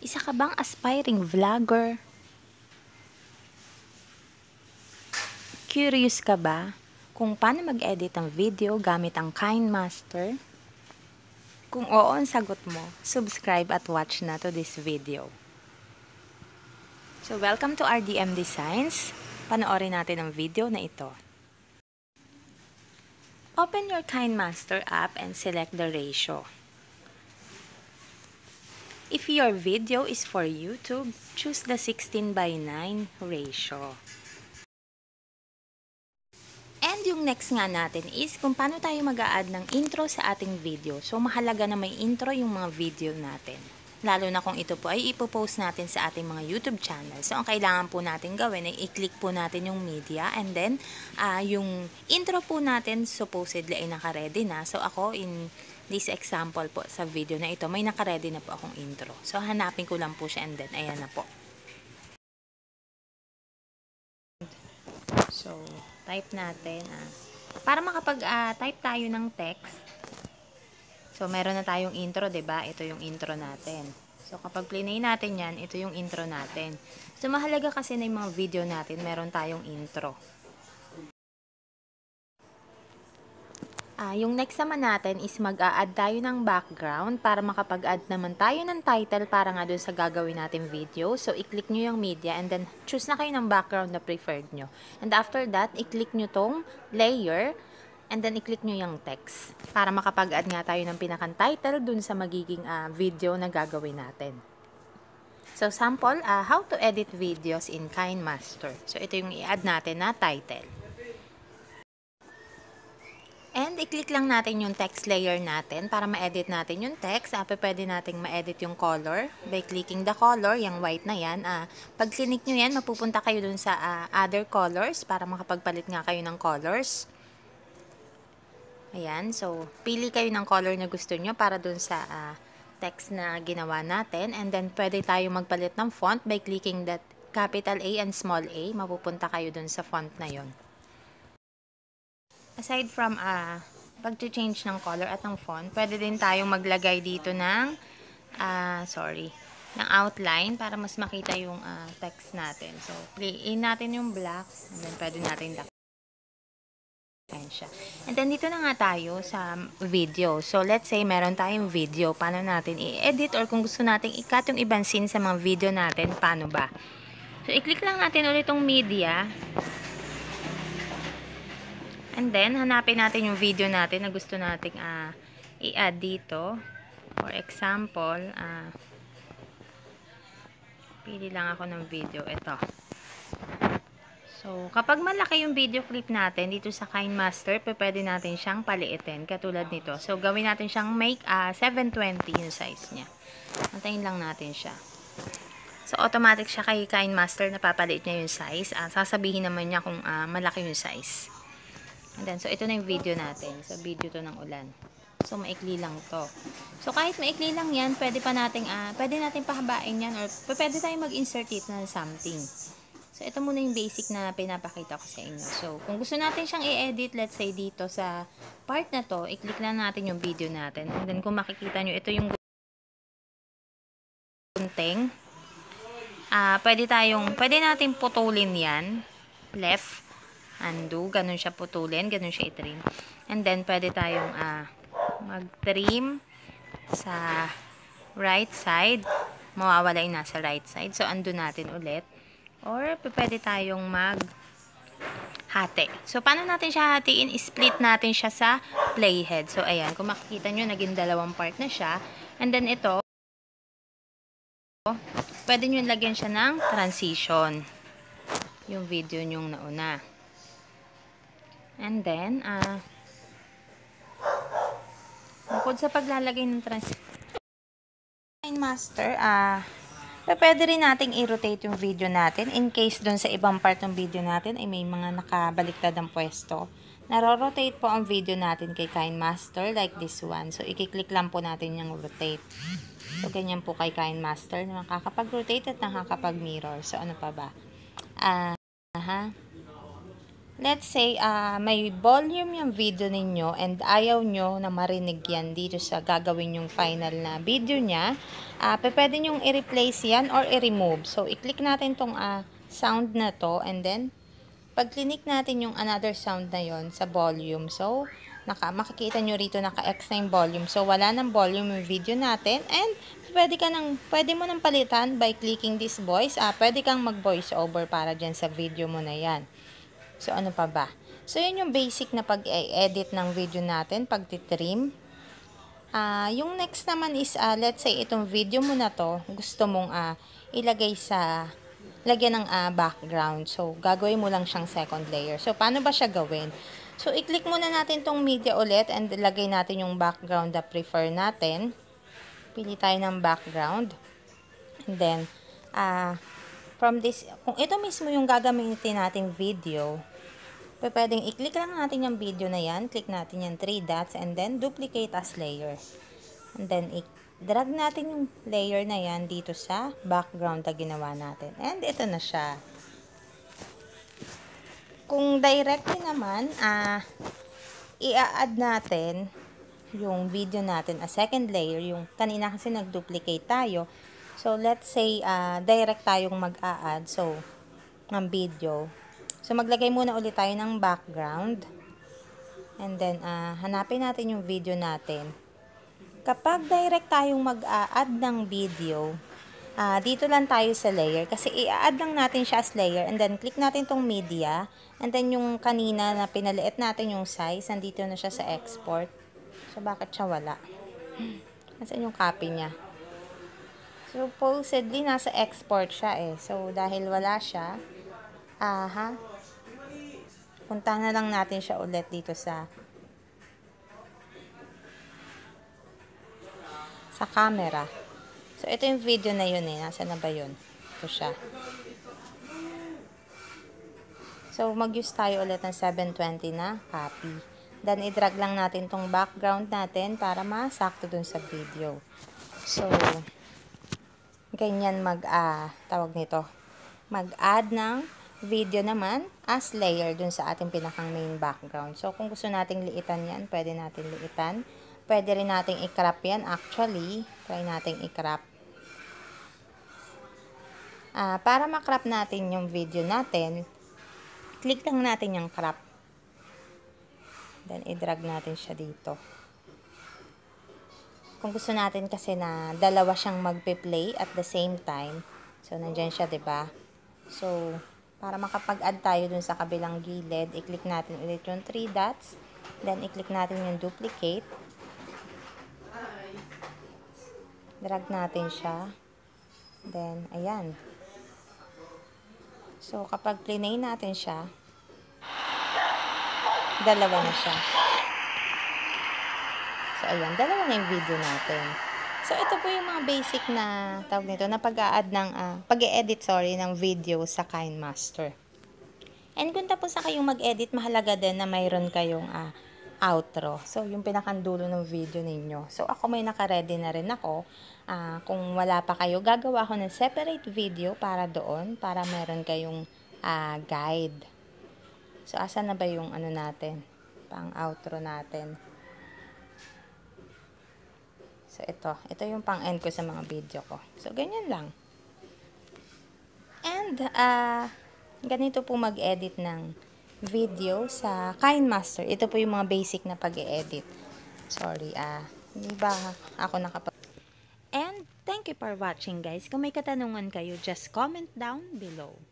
Isa ka bang aspiring vlogger? Curious ka ba kung paano mag-edit ng video gamit ang Kinemaster? Kung oo ang sagot mo, subscribe at watch na to this video. So welcome to RDM Designs. Panoorin natin ang video na ito. Open your Kinemaster app and select the ratio. If your video is for YouTube, choose the 16:9 ratio. And yung next nga natin is kung paano tayo mag-a-add ng intro sa ating video. So, mahalaga na may intro yung mga video natin. Lalo na kung ito po ay ipopost natin sa ating mga YouTube channel. So, ang kailangan po natin gawin ay i-click po natin yung media and then yung intro po natin supposedly ay naka-ready na. So, ako in this example po sa video na ito, may naka-ready na po akong intro. So, hanapin ko lang po siya and then ayan na po. So, type natin. Para makapag-type tayo ng text, so, meron na tayong intro, 'di ba? Ito yung intro natin. So, kapag play natin yan, ito yung intro natin. So, mahalaga kasi na yung mga video natin, meron tayong intro. Yung next naman natin is mag-a-add tayo ng background para makapag-add naman tayo ng title para nga dun sa gagawin natin video. So, i-click nyo yung media and then choose na kayo ng background na preferred nyo. And after that, i-click nyo tong layer and then i-click nyo yung text para makapag-add nga tayo ng pinakang title dun sa magiging video na gagawin natin. So, sample, how to edit videos in Kinemaster. So, ito yung i-add natin na title. And i-click lang natin yung text layer natin para ma-edit natin yung text. Pwede nating ma-edit yung color by clicking the color, yung white na yan. Pag click nyo yan, mapupunta kayo dun sa other colors para makapagpalit nga kayo ng colors. Ayan, so pili kayo ng color na gusto nyo para dun sa text na ginawa natin. And then pwede tayo magpalit ng font by clicking that capital A and small a. Mapupunta kayo dun sa font na yon. Aside from pag-change ng color at ng font, pwede din tayong maglagay dito ng ng outline para mas makita yung text natin. So, play natin yung black and then pwede natin siya. And then dito na nga tayo sa video. So, let's say meron tayong video. Paano natin i-edit or kung gusto natin i-cut yung ibang scene sa mga video natin, paano ba? So, i-click lang natin ulit yung media. And then, hanapin natin yung video natin na gusto nating i-add dito. For example, pili lang ako ng video. Ito. So, kapag malaki yung video clip natin dito sa Kinemaster, pwede natin siyang paliitin. Katulad nito. So, gawin natin siyang make 720 yung size niya. Antayin lang natin siya. So, automatic siya kay Kinemaster na papaliit niya yung size. Sasabihin naman niya kung malaki yung size. And then, so, ito na yung video natin. So, video to ng ulan. So, maikli lang to. So, kahit maikli lang yan, pwede natin pahabain yan or pwede tayong mag-insert it na something. So, ito muna yung basic na pinapakita ko sa inyo. So, kung gusto natin siyang i-edit, let's say dito sa part na to, i-click lang natin yung video natin. And then, kung makikita nyo, ito yung gunting. Pwede natin putulin yan. Left. Undo, ganun siya putulin, ganun siya i-trim. And then, pwede tayong mag-trim sa right side. Mawawala yung nasa right side. So, undo natin ulit. Or, pwede tayong mag-hati. So, paano natin siya hatiin? Split natin siya sa playhead. So, ayan. Kung makikita nyo, naging dalawang part na siya. And then, ito, pwede nyo lagyan siya ng transition. Yung video nyong nauna. And then, bukod sa paglalagay ng Kinemaster, pwede rin nating i-rotate yung video natin in case doon sa ibang part ng video natin ay may mga nakabaliktad ang pwesto. Naro-rotate po ang video natin kay Kinemaster like this one. So, i-click lang po natin yung rotate. So, ganyan po kay Kinemaster. Nakakapag-rotate at nakakapag-mirror. So, ano pa ba? let's say, may volume yung video ninyo and ayaw nyo na marinig yan dito sa gagawin yung final na video niya, pwede nyong i-replace yan or i-remove. So, i-click natin tong sound na to and then, pag click natin yung another sound na yon sa volume, so, makikita nyo rito naka-X na yung volume. So, wala ng volume yung video natin and pwede mo nang palitan by clicking this voice. Pwede kang mag-voice over para dyan sa video mo na yan. So, ano pa ba? So, yun yung basic na pag-edit ng video natin, pag-trim. Yung next naman is, let's say, itong video mo na to, gusto mong ilagay sa, lagyan ng background. So, gagawin mo lang siyang second layer. So, paano ba siya gawin? So, i-click muna natin tong media ulit and ilagay natin yung background na prefer natin. Pili tayo ng background. And then, from this, kung ito mismo yung gagamitin nating video, pwedeng i-click lang natin yung video na yan. Click natin yung 3 dots and then duplicate as layer. And then, i-drag natin yung layer na yan dito sa background na ginawa natin. And ito na siya. Kung directly naman, i-add natin yung video natin a second layer. Yung kanina kasi nag-duplicate tayo. So, let's say, direct tayong mag-a-add. So, ng video. So, maglagay muna ulit tayo ng background. And then, hanapin natin yung video natin. Kapag direct tayong mag-a-add ng video, dito lang tayo sa layer. Kasi i-add lang natin siya as layer. And then, click natin tong media. And then, yung kanina na pinaliit natin yung size, nandito na siya sa export. So, bakit siya wala? Nasaan yung copy niya? Supposedly, nasa export siya eh. So, dahil wala siya, punta na lang natin siya ulit dito sa camera. So, ito yung video na yun eh. Nasaan na ba yun? Ito siya. So, mag-use tayo ulit ng 720 na copy. Then, i-drag lang natin tong background natin para masakto dun sa video. So, ganyan tawag nito. Mag-add ng video naman as layer dun sa ating pinakang main background. So, kung gusto nating liitan yan, pwede natin liitan. Pwede rin nating i-crop yan. Actually, try nating i-crop. Para ma-crop natin yung video natin, click lang natin yung crop. Then, i-drag natin siya dito. Kung gusto natin kasi na dalawa siyang magpe-play at the same time, so, nandyan siya, diba? So, para makapag-add tayo dun sa kabilang gilid, i-click natin ulit yung 3 dots. Then, i-click natin yung duplicate. Drag natin siya. Then, ayan. So, kapag plinay natin siya, dalawa na siya. So, ayan. Dalawa na yung video natin. So, ito po yung mga basic na, tawag nito, na pag-e-edit, ng video sa Kinemaster. And kung tapos na kayong mag-edit, mahalaga din na mayroon kayong outro. So, yung pinakandulo ng video ninyo. So, ako may naka-ready na rin ako. Kung wala pa kayo, gagawa ako ng separate video para doon, para meron kayong guide. So, asan na ba yung natin? Pang-outro natin. So, ito yung pang-end ko sa mga video ko. So, ganyan lang. And, ganito po mag-edit ng video sa Kinemaster. Ito po yung mga basic na pag-edit. Sorry, hindi ba ako And, thank you for watching guys. Kung may katanungan kayo, just comment down below.